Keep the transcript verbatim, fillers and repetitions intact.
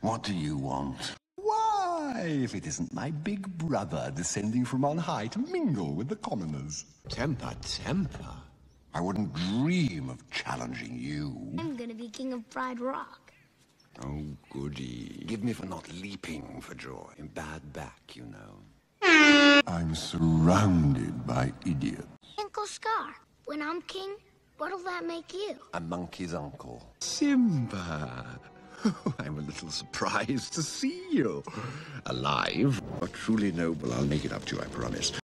What do you want? Why, if it isn't my big brother descending from on high to mingle with the commoners. Temper, temper. I wouldn't dream of challenging you. I'm gonna be king of Pride Rock. Oh, goody. Forgive me for not leaping for joy. In bad back, you know. I'm surrounded by idiots. Uncle Scar, when I'm king, what'll that make you? A monkey's uncle. Simba. I'm a little surprised to see you. Alive, but truly noble. I'll make it up to you, I promise.